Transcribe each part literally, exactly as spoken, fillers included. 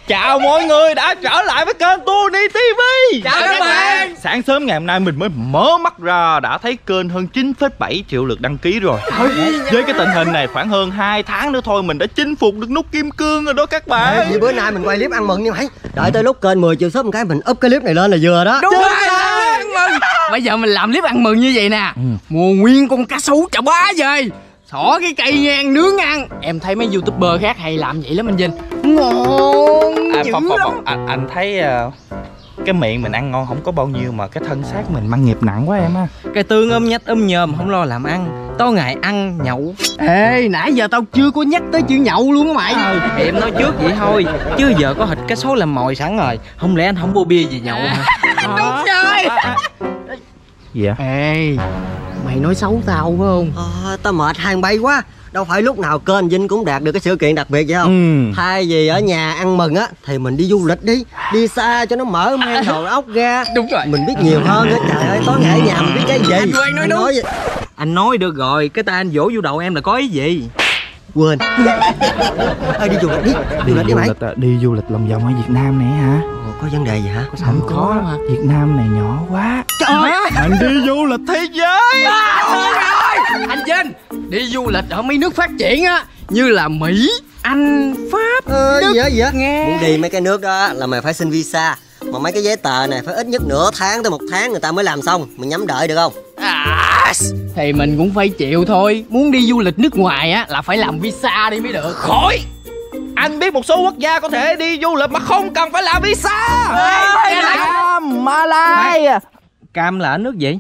Chào mọi người đã trở lại với kênh Tony ti vi. Chào các bạn. Sáng sớm ngày hôm nay mình mới mở mắt ra đã thấy kênh hơn chín phẩy bảy triệu lượt đăng ký rồi. Với cái tình hình này khoảng hơn hai tháng nữa thôi mình đã chinh phục được nút kim cương rồi đó các bạn. Vậy bữa nay mình quay clip ăn mừng đi mày. Đợi tới lúc kênh mười triệu sub một cái mình up cái clip này lên là vừa đó. Đúng rồi, ăn mừng. Bây giờ mình làm clip ăn mừng như vậy nè. Ừ. Mua nguyên con cá sấu chà bá về, xỏ cái cây ngang nướng ăn. Em thấy mấy youtuber khác hay làm vậy lắm anh Vinh. Ngon à, dữ không, lắm. không, không. Anh, anh thấy uh, cái miệng mình ăn ngon không có bao nhiêu mà cái thân xác mình mang nghiệp nặng quá em á. Cái tương ôm nhách ôm nhòm không lo làm ăn, tối ngày ăn nhậu. Ê, nãy giờ tao chưa có nhắc tới chữ nhậu luôn á mày. Ờ, thì em nói trước vậy thôi, chứ giờ có thịt cá sấu làm mồi sẵn rồi. Không lẽ anh không mua bia gì nhậu hả? Đúng rồi. Gì vậy? Ê, mày nói xấu tao phải không? À, tao mệt hàng bay quá. Đâu phải lúc nào kênh Vinh cũng đạt được cái sự kiện đặc biệt vậy không? Ừ. Thay vì ở nhà ăn mừng á thì mình đi du lịch đi, đi xa cho nó mở mang đầu óc ra. Đúng rồi. Mình biết nhiều hơn á. Trời ơi, tối ngày ở nhà mình biết cái gì? Anh Quang nói đúng. Nói anh nói được rồi, cái tay anh vỗ vô đầu em là có ý gì? Quên. Ê, đi du lịch đi, du lịch đi mày. Đi du lịch lòng vòng ở Việt Nam này hả? Ồ, có vấn đề gì hả? Có không có, có hả? Việt Nam này nhỏ quá. Trời ơi, mình đi du lịch thế giới. À, rồi. Anh Vinh, đi du lịch ở mấy nước phát triển á, như là Mỹ, Anh, Pháp, ờ, Đức, gì á, gì á? Nga. Muốn đi mấy cái nước đó là mày phải xin visa. Mà mấy cái giấy tờ này phải ít nhất nửa tháng tới một tháng người ta mới làm xong. Mình nhắm đợi được không? À, thì mình cũng phải chịu thôi. Muốn đi du lịch nước ngoài á là phải làm visa đi mới được. Khỏi. Anh biết một số quốc gia có thể đi du lịch mà không cần phải làm visa. Cam, Malai. Cam là ở nước gì?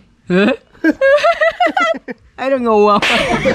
Thấy nó ngu không?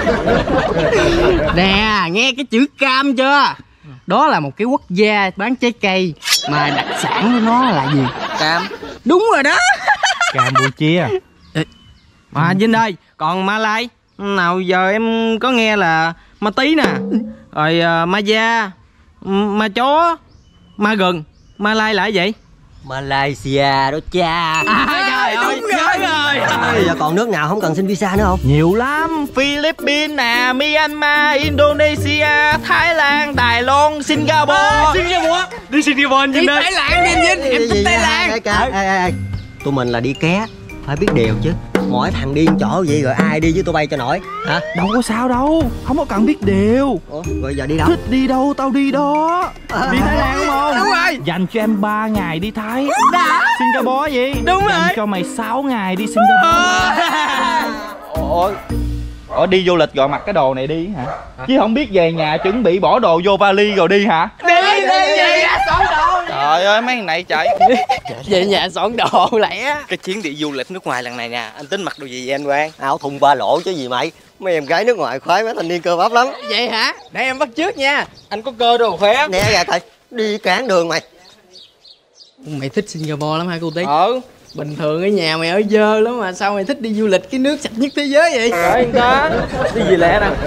Nè, nghe cái chữ cam chưa? Đó là một cái quốc gia bán trái cây mà đặc sản của nó là gì? Cam. Đúng rồi đó. Campuchia. Mà Vinh ơi, còn Malai nào giờ em có nghe là ma tí nè, rồi uh, ma da, ma chó, ma gừng. Malai là cái gì? Malaysia đó cha. À, trời ơi, đúng rồi. rồi. À, giờ còn nước nào không cần xin visa nữa không? Nhiều lắm. Philippines nè, Myanmar, Indonesia, Thái Lan, Đài Loan, Singapore. À, Singapore. Đi Singapore đi Thái Lan đi anh Vinh. Em thích Thái Lan. Ê, ê, ê. Tụi mình là đi ké, phải biết điều chứ. Mỗi thằng đi chỗ vậy rồi ai đi với tụi bay cho nổi hả? Đâu có sao đâu, không có cần biết điều. Ủa, rồi giờ đi đâu? Thích đi đâu tao đi đó. À, đi Thái Lan đúng không? Đúng rồi. Dành cho em ba ngày đi Thái. Đã. Singapore gì? Đúng Dành rồi. cho mày sáu ngày đi Singapore. Ủa, Ủa đi du lịch gọi mặc cái đồ này đi hả? hả? Chứ không biết về nhà chuẩn bị bỏ đồ vô vali rồi đi hả? Đi đi đi ra xón đồ. Trời ơi mấy thằng này trời. Về nhà xón đồ lẻ. Cái chuyến đi du lịch nước ngoài lần này nè, anh tính mặc đồ gì vậy anh Quang? Áo thun ba lỗ chứ gì mày. Mấy em gái nước ngoài khoái mấy thanh niên cơ bắp lắm. Vậy hả? Để em bắt trước nha. Anh có cơ đồ khỏe. Nè ra coi, đi cản đường mày. Mày thích Singapore lắm hả cô Tí? Ừ. Bình thường ở nhà mày ở dơ lắm mà sao mày thích đi du lịch cái nước sạch nhất thế giới vậy? Trời ơi ta. Đi gì lẹ nè.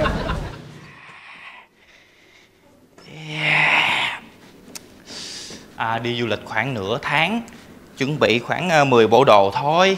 À, đi du lịch khoảng nửa tháng, chuẩn bị khoảng mười bộ đồ thôi.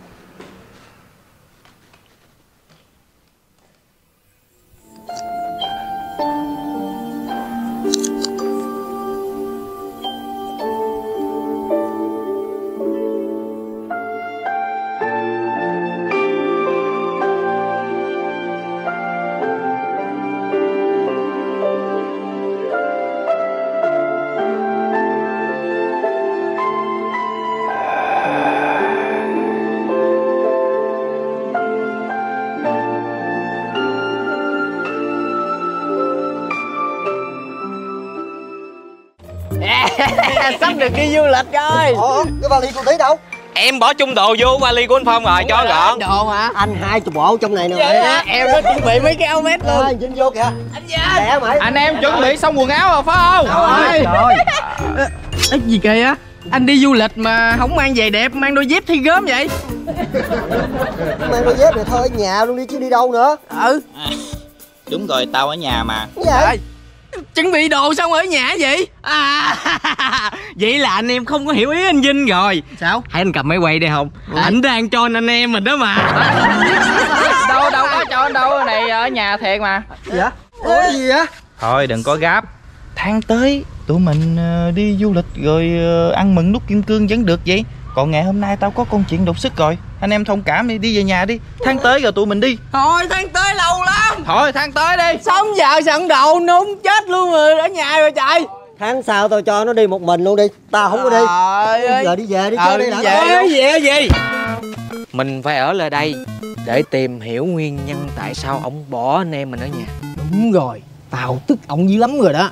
Sắp được đi du lịch rồi. Ủa, cái vali cô Tí đâu? Em bỏ chung đồ vô vali của anh Phong rồi, cho gọn. Đồ hả? Anh hai chục bộ trong này nè Vậy mày. hả? Em có chuẩn bị mấy cái áo vest luôn. Ơi, Vinh vô kìa. Anh Vinh. Lẹ mày. Anh em chuẩn bị xong quần áo rồi phải không? Rồi. Rồi. Ê, gì kìa? Anh đi du lịch mà không mang giày đẹp, mang đôi dép thi gớm vậy? Mang đôi dép này thôi, ở nhà luôn đi chứ đi đâu nữa. Ừ. À, đúng rồi, tao ở nhà mà. Cái gì vậy? Chuẩn bị đồ xong ở nhà vậy? À, vậy là anh em không có hiểu ý anh Vinh rồi. Sao? Hãy anh cầm máy quay đây không? Ừ. Anh đang cho anh em mình đó mà. Đâu đâu có cho anh đâu, này ở nhà thiệt mà. Dạ? Ủa gì vậy? Thôi đừng có gấp. Tháng tới tụi mình uh, đi du lịch rồi uh, ăn mừng nút kim cương vẫn được vậy. Còn ngày hôm nay tao có công chuyện đột xuất rồi. Anh em thông cảm đi, đi về nhà đi. Tháng tới rồi tụi mình đi. Thôi tháng tới lâu lắm. Thôi tháng tới đi. Xong giờ sẵn đồ nung chết luôn rồi, ở nhà rồi trời. Tháng sau tao cho nó đi một mình luôn đi. Tao không có đi. Trời ơi. Giờ đi về đi, Ờ, chơi đi đi đã. về. Về gì? Mình phải ở lại đây để tìm hiểu nguyên nhân tại sao ông bỏ anh em mình ở nhà. Đúng rồi, tao tức ổng dữ lắm rồi đó.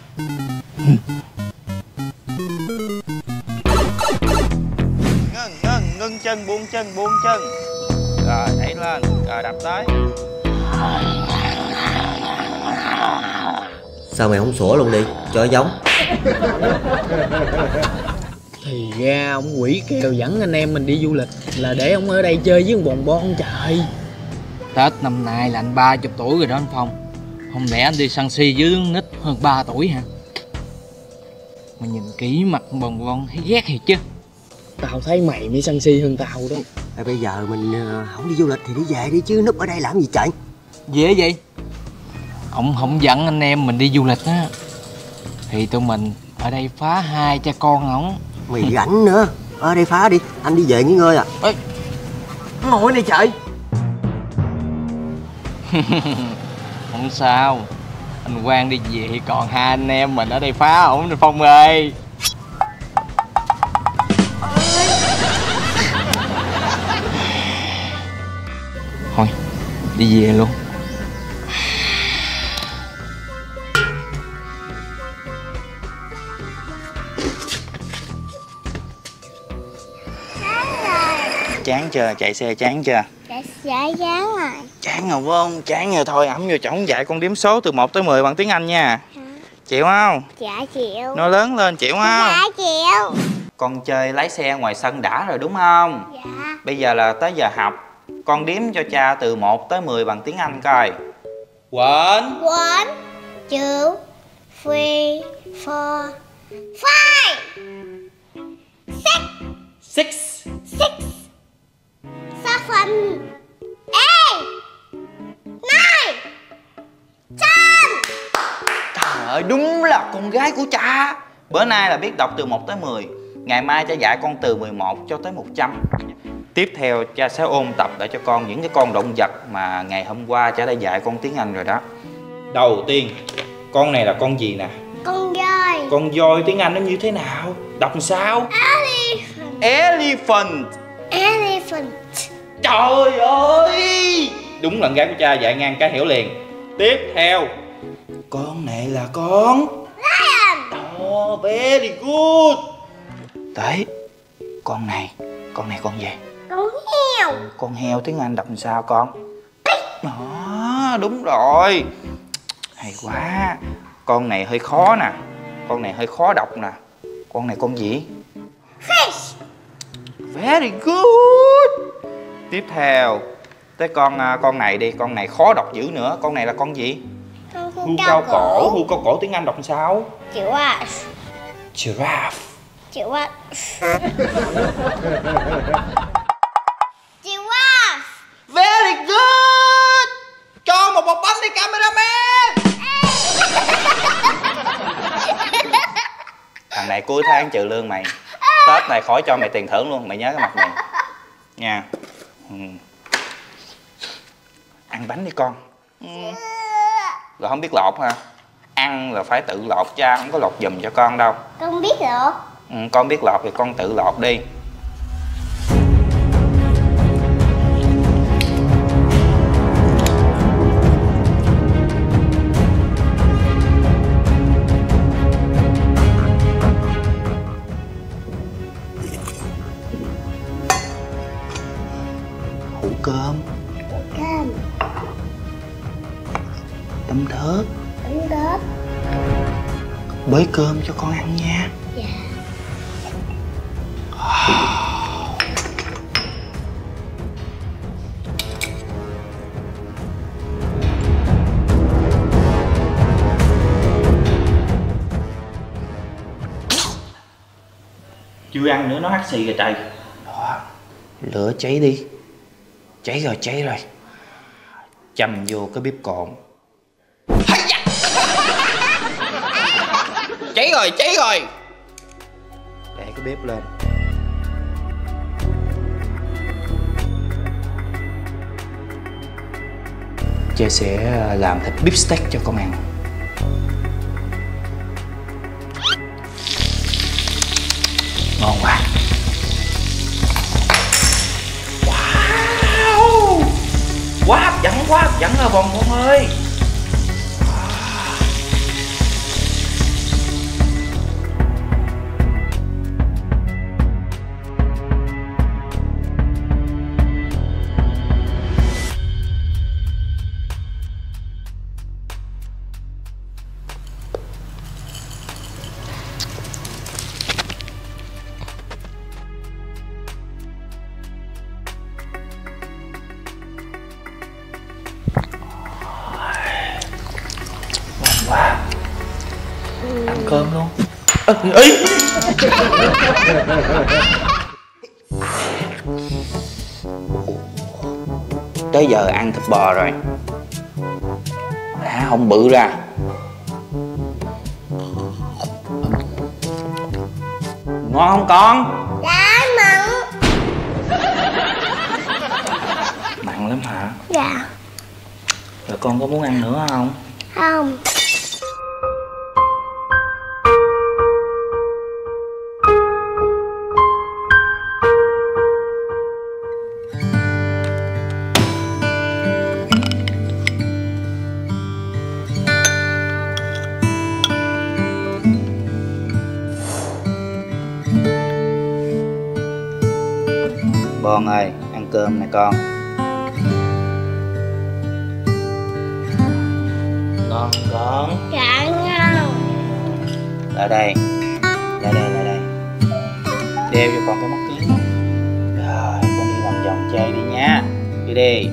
Ngưng, ngưng, ngưng chân, buông chân, buông chân. Rồi, đẩy lên, rồi đập tới. Sao mày không sủa luôn đi, cho giống. Thì ra ông quỷ kèo dẫn anh em mình đi du lịch là để ông ở đây chơi với bọn bon trời. Tết năm nay là anh ba chục tuổi rồi đó anh Phong. Không lẽ anh đi săn si với đứa nít hơn ba tuổi hả? Mà nhìn kỹ mặt bòn bon thấy ghét thiệt chứ. Tao thấy mày mới săn si hơn tao đó. À, bây giờ mình uh, không đi du lịch thì đi về đi chứ núp ở đây làm gì trời. Dễ vậy? Ông không dẫn anh em mình đi du lịch á thì tụi mình ở đây phá hai cha con ổng. Mày rảnh nữa. Ở đây phá đi, anh đi về nghỉ ngơi à. Ê, ngồi này trời. Không sao, anh Quang đi về thì còn hai anh em mình ở đây phá ổng rồi Phong ơi. Thôi đi về luôn. Chán chưa? Chạy xe chán chưa? Dạ dạ chán rồi. Chán rồi phải không? Chán rồi thôi, ẩm vô chổng dạy con đếm số từ một tới mười bằng tiếng Anh nha. Chịu không? Dạ chịu. Nói lớn lên, chịu không? Dạ chịu. Con chơi lái xe ngoài sân đã rồi đúng không? Dạ. Bây giờ là tới giờ học. Con đếm cho cha từ một tới mười bằng tiếng Anh coi. One. One, two, three, four, five, six, Six. six, seven, eight, nine, ten. Trời ơi, đúng là con gái của cha. Bữa nay là biết đọc từ một tới mười. Ngày mai cha dạy con từ mười một cho tới một trăm. Tiếp theo cha sẽ ôn tập để cho con những cái con động vật mà ngày hôm qua cha đã dạy con tiếng Anh rồi đó. Đầu tiên, con này là con gì nè? Con voi. Con voi tiếng Anh nó như thế nào? Đọc làm sao? Elephant. Elephant. Elephant. Trời ơi, đúng là con gái của cha dạy ngang cái hiểu liền. Tiếp theo, con này là con Lion. oh, very good. Đấy, con này, con này con gì? Con heo. Con heo tiếng Anh đọc làm sao con? Đó, đúng rồi. Hay quá. Con này hơi khó nè. Con này hơi khó đọc nè. Con này con gì? Fish. Very good. Tiếp theo, tới con con này đi. Con này khó đọc dữ nữa. Con này là con gì? Con Hươu cao cổ. Hươu cao cổ tiếng Anh đọc làm sao? Giraffe. Giraffe. Giraffe. Giraffe. Very good. Cho một bọc bánh đi cameraman. Thằng này cuối tháng trừ lương mày. Tết này khỏi cho mày tiền thưởng luôn. Mày nhớ cái mặt mày nha. Ừ. Ăn bánh đi con. Ừ. Rồi không biết lột hả? Ăn là phải tự lột, cha không có lột giùm cho con đâu. Con biết lột. Ừ, con biết lột thì con tự lột đi. Hủ cơm. Cơm. Tấm thớt. Bánh đớp. Bới cơm cho con ăn nha. Dạ. Chưa ăn nữa nó hắt xì rồi trời. Đó, lửa cháy đi. Cháy rồi, cháy rồi. Chầm vô cái bếp cồn. Cháy cháy rồi, cháy rồi. Để cái bếp lên. Cha sẽ làm thịt beef steak cho con ăn. Ngon quá. Wow, quá hấp dẫn, quá hấp dẫn rồi Bòn Bòn ơi. Wow. Ăn cơm luôn. À, ý. Tới giờ ăn thịt bò rồi. Hả, không bự ra. Ngon không con? Dạ mặn. Mặn lắm hả? Dạ. Rồi con có muốn ăn nữa không? Không. Bon ơi, ăn cơm nè con. Ngon con. Dạ ngon. Lại đây. Lại đây, lại đây. Đeo cho con cái mắt kiếng. Rồi, con đi lòng vòng chơi đi nha. Đi đi.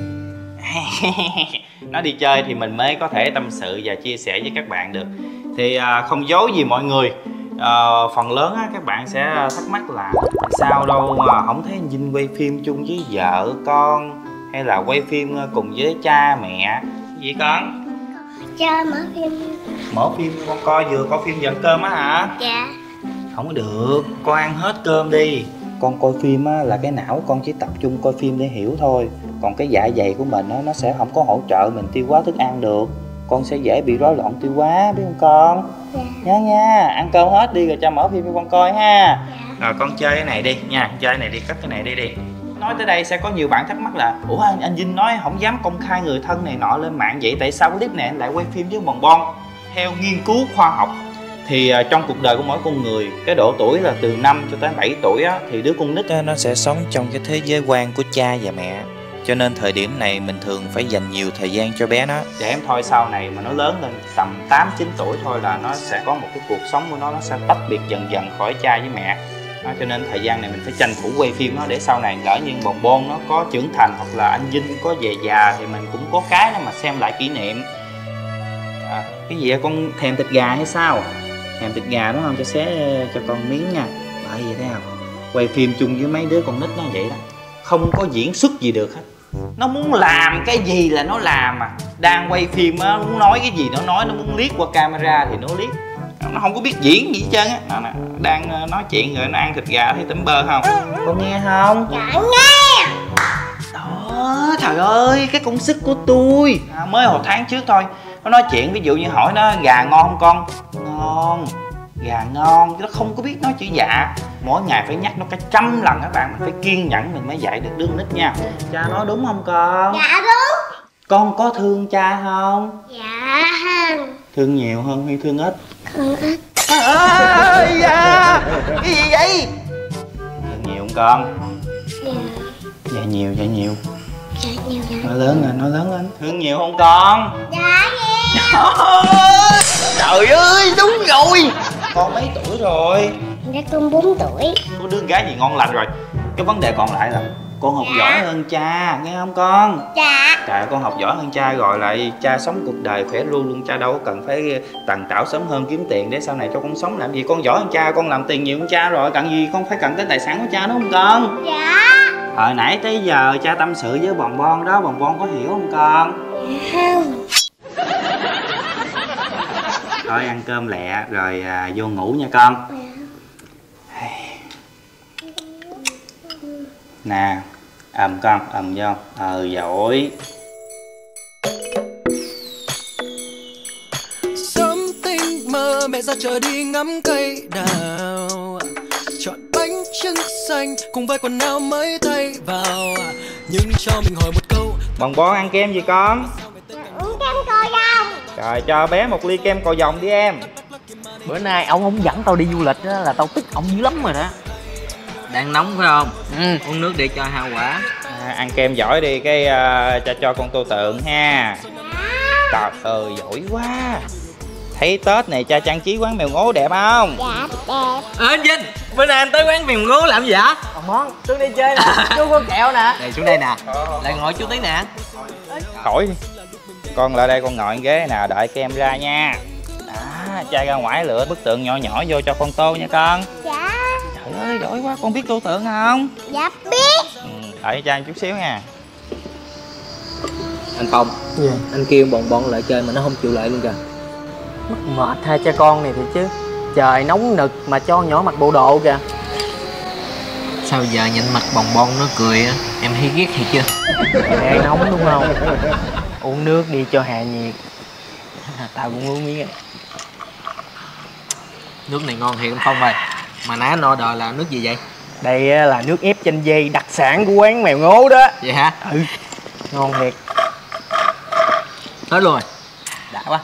Nói đi chơi thì mình mới có thể tâm sự và chia sẻ với các bạn được. Thì à, không giấu gì mọi người, à, phần lớn á, các bạn sẽ thắc mắc là sao đâu mà không thấy anh Vinh quay phim chung với vợ con, hay là quay phim cùng với cha mẹ gì con? Cho mở phim. Mở phim con coi vừa có phim giờ ăn cơm á hả? Dạ. Không có được, con ăn hết cơm đi. Con coi phim á là cái não con chỉ tập trung coi phim để hiểu thôi. Còn cái dạ dày của mình á, nó sẽ không có hỗ trợ mình tiêu hóa thức ăn được. Con sẽ dễ bị rối loạn tiêu hóa, biết không con? Dạ. Nha nha, ăn cơm hết đi rồi cho mở phim cho con coi ha. Dạ. Rồi con chơi cái này đi nha, chơi cái này đi, cất cái này đi đi. Nói tới đây sẽ có nhiều bạn thắc mắc là ủa anh, anh Vinh nói không dám công khai người thân này nọ lên mạng, vậy tại sao clip này anh lại quay phim với Bòn Bon? Theo nghiên cứu khoa học thì uh, trong cuộc đời của mỗi con người, cái độ tuổi là từ năm cho tới bảy tuổi á, thì đứa con nít á, nó sẽ sống trong cái thế giới quan của cha và mẹ. Cho nên thời điểm này mình thường phải dành nhiều thời gian cho bé nó. Để em thôi sau này mà nó lớn lên tầm tám chín tuổi thôi là nó sẽ có một cái cuộc sống của nó, nó sẽ tách biệt dần dần khỏi cha với mẹ. Đó, cho nên thời gian này mình phải tranh thủ quay phim nó để sau này lỡ như Bòn Bon nó có trưởng thành hoặc là anh Vinh có về già thì mình cũng có cái để mà xem lại kỷ niệm. À, cái gì vậy, con thèm thịt gà hay sao? Thèm thịt gà đúng không? Cho xé cho con miếng nha. Bởi vậy thấy không? Quay phim chung với mấy đứa con nít nó vậy đó, không có diễn xuất gì được hết. Nó muốn làm cái gì là nó làm à. Đang quay phim á, nó muốn nói cái gì nó nói, nó muốn liếc qua camera thì nó liếc. Nó không có biết diễn gì hết trơn á. Nó, nó đang nói chuyện rồi nó ăn thịt gà thấy tấm bơ không? Con nghe không? Dạ nghe. Đó, trời ơi, cái công sức của tôi à, mới hồi tháng trước thôi. Nó nói chuyện, ví dụ như hỏi nó gà ngon không con? Ngon. Gà ngon, chứ nó không có biết nói chữ dạ. Mỗi ngày phải nhắc nó cả trăm lần các bạn. Mình phải kiên nhẫn mình mới dạy được đứa nít nha. Cha nói đúng không con? Dạ đúng. Con có thương cha không? Dạ không. Thương nhiều hơn hay thương ít? Không ít. À, dạ. Cái gì vậy? Thương nhiều không con? Dạ. Dạ nhiều, dạ nhiều. Dạ nhiều. Dạ. Nói lớn lên, nói lớn lên. Thương nhiều không con? Dạ nhiều. Trời ơi, đúng rồi. Con mấy tuổi rồi? Dạ con bốn tuổi. Có đứa gái gì ngon lành rồi. Cái vấn đề còn lại là con học Dạ. giỏi hơn cha, nghe không con? Dạ. Trời, con học giỏi hơn cha rồi lại cha sống cuộc đời khỏe ru luôn. Cha đâu có cần phải tần tảo sớm hơn kiếm tiền để sau này cho con sống làm gì. Con giỏi hơn cha, con làm tiền nhiều hơn cha rồi, cần gì con phải cần tới tài sản của cha đúng không con? Dạ. Hồi nãy tới giờ cha tâm sự với Bòn Bon đó, Bòn Bon có hiểu không con? Dạ không. Thôi ăn cơm lẹ rồi à, vô ngủ nha con. Nè, ầm con, ầm vô. Ờ, giỏi. Sớm tinh mơ mẹ ra chợ đi ngắm cây đào, chọn bánh trưng xanh cùng với quần áo mới thay vào. Nhưng cho mình hỏi một câu, Bòn Bon ăn kem gì con? Uống kem coi không? Rồi cho bé một ly kem cầu vồng đi em. Bữa nay ông không dẫn tao đi du lịch đó, là tao tức ông dữ lắm rồi đó. Đang nóng phải không? Ừ. Uống nước để cho hao quả. À, ăn kem giỏi đi cái uh, cho cho con tô tượng ha. Trời ơi giỏi quá. Thấy Tết này cha trang trí quán mèo ngố đẹp không? Dạ đẹp. Ờ anh Vinh, bữa nay anh tới quán mèo ngố làm gì hả? Còn món, xuống đây chơi nè, chú có kẹo nè. Đây xuống đây nè, lại ngồi chú tí nè. Khỏi đi. Con lại đây con ngồi ghế nào đợi kem ra nha. Đó, cha ra ngoài lựa bức tượng nhỏ nhỏ vô cho con tô nha con. Dạ. Trời ơi giỏi quá, con biết tô tượng không? Dạ biết. Ừ, đợi cha chút xíu nha. Anh Phong, Gì? anh kêu Bòn Bon lại chơi mà nó không chịu lại luôn kìa. Mất mệt hai cha con này thì chứ. Trời nóng nực mà cho nhỏ mặc bộ đồ kìa. Sao giờ nhìn mặt Bòn Bon nó cười á, em thấy ghét thiệt chưa? Đang nóng đúng không? Uống nước đi cho hạ nhiệt. Tao cũng uống miếng. Nước này ngon thiệt anh Phong ơi. Mà nãy anh order là nước gì vậy? Đây là nước ép chanh dây đặc sản của quán mèo ngố đó. Vậy hả? Ừ. Ngon thiệt. Hết luôn rồi. Đã quá.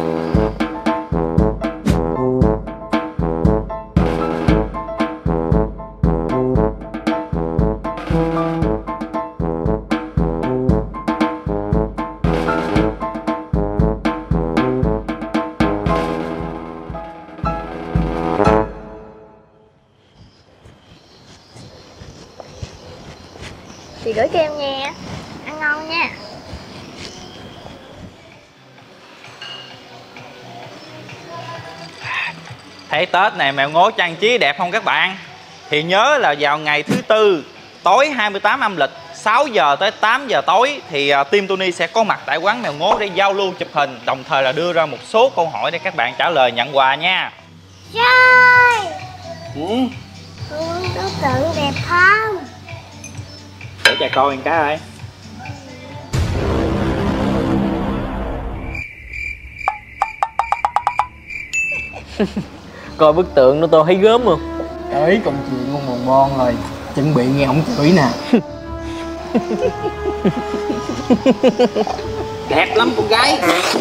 Chị gửi kem nha. Ăn ngon nha. Thấy Tết này mèo ngố trang trí đẹp không các bạn? Thì nhớ là vào ngày thứ tư tối hai mươi tám âm lịch sáu giờ tới tám giờ tối thì uh, team Tony sẽ có mặt tại quán mèo ngố để giao lưu chụp hình, đồng thời là đưa ra một số câu hỏi để các bạn trả lời nhận quà nha. Trời. Ừ. Uống tô tượng đẹp không? Để cha coi một cái ơi. Coi bức tượng nó tôi thấy gớm luôn. Đấy công chuyện con Bòn Bon rồi. Chuẩn bị nghe ổng chửi nè. Đẹp lắm con gái.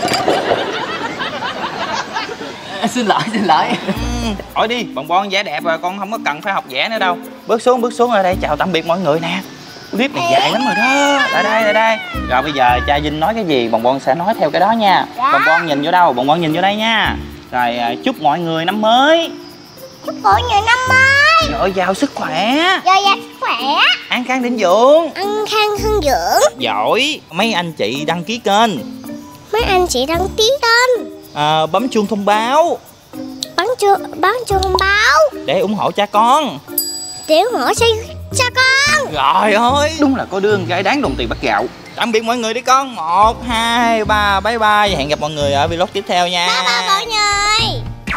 À, xin lỗi xin lỗi. Hỏi đi, Bòn Bon vẽ đẹp rồi, con không có cần phải học vẽ nữa đâu. Bước xuống, bước xuống ở đây chào tạm biệt mọi người nè. Clip này dài lắm rồi đó. Lại đây, lại đây. Rồi bây giờ cha Vinh nói cái gì, Bòn Bon sẽ nói theo cái đó nha. Dạ. Bòn Bon nhìn vô đâu? Bòn Bon nhìn vô đây nha. Rồi chúc mọi người năm mới. Chúc mọi người năm mới Dồi dào sức khỏe, dồi dào sức khỏe, an khang thịnh vượng, ăn khang hưng dưỡng. giỏi. Mấy anh chị đăng ký kênh, Mấy anh chị đăng ký kênh, à, bấm chuông thông báo bấm chuông bấm chuông thông báo để ủng hộ cha con. để ủng hộ cho cha con. Rồi ơi, đúng là có đứa con gái đáng đồng tiền bát gạo. Tạm biệt mọi người đi con. Một, hai, ba, bye bye. Hẹn gặp mọi người ở vlog tiếp theo nha. Bye bye mọi người.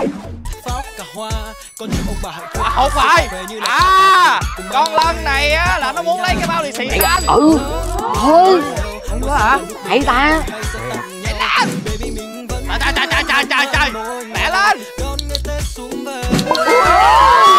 À, không phải. À, con Lân này á là nó muốn lấy cái bao lì xì của anh. Ừ. Thôi. Hay quá hả? Hay ta. Trời trời trời trời trời trời. Mẹ lên.